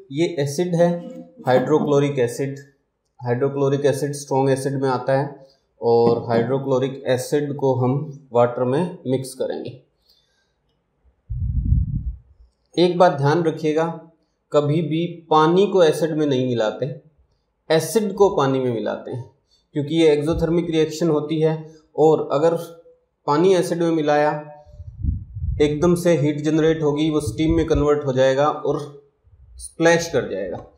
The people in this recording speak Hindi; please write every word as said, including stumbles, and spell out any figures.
ये एसिड है hydrochloric acid. Hydrochloric acid strong acid में आता है और हाइड्रोक्लोरिक एसिड को हम वाटर में मिक्स करेंगे। एक बात ध्यान रखिएगा, कभी भी पानी को एसिड में नहीं मिलाते, एसिड को पानी में मिलाते हैं, क्योंकि ये एक्सोथर्मिक रिएक्शन होती है और अगर पानी एसिड में मिलाया एकदम से हीट जनरेट होगी, वो स्टीम में कन्वर्ट हो जाएगा और स्प्लैश कर जाएगा।